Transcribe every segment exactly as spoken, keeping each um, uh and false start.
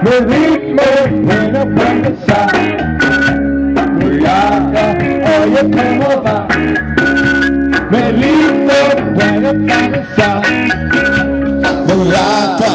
Me ritmo bueno para empezar. Mulaca, oye cómo va. Me ritmo bueno para empezar. Mulaca.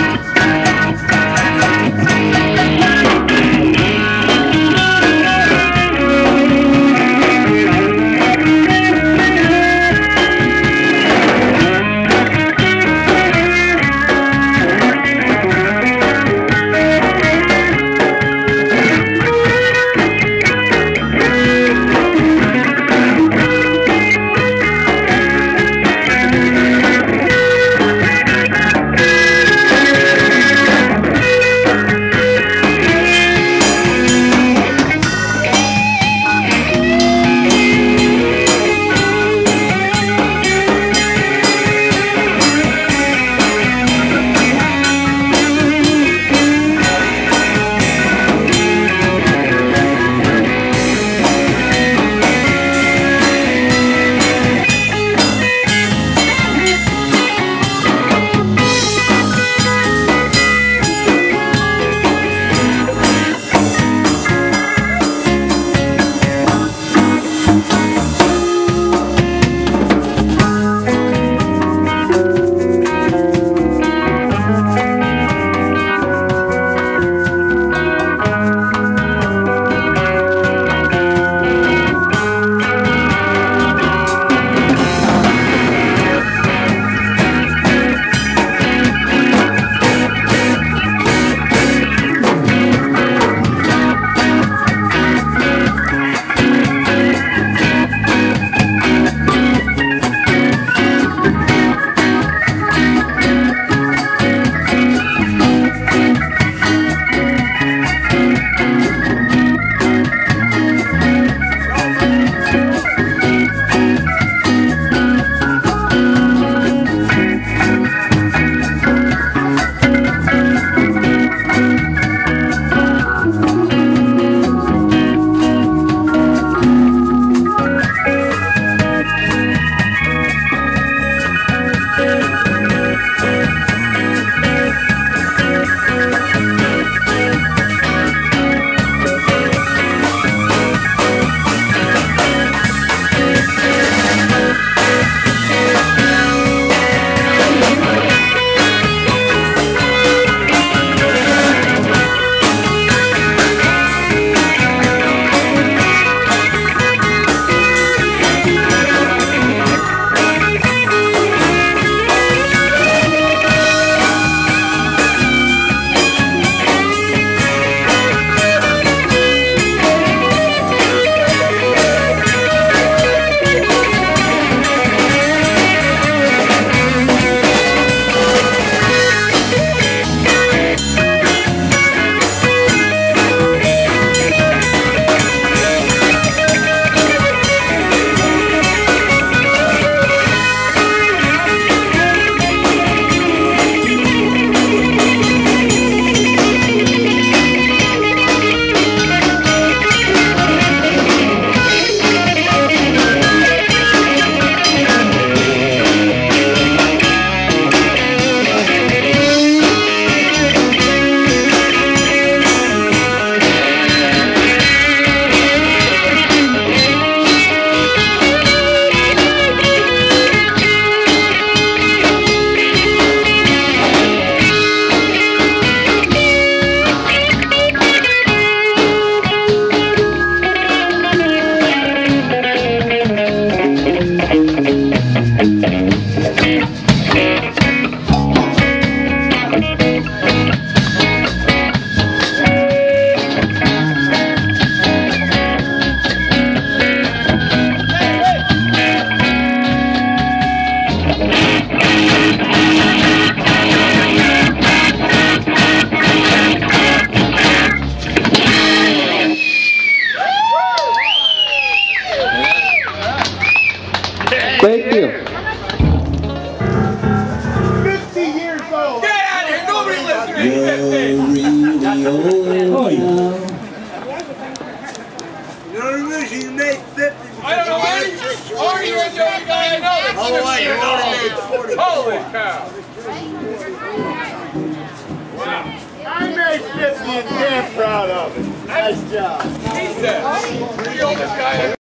Thank you. fifty years old. Get out of here. Nobody listens to me. Oh, yeah. You know what I mean? You made fifty. I don't know anything. Are you the only guy I know that's Oh, wait, you only made forty. Holy cow. I made should be damn proud of it. Nice job. He's the oldest guy ever.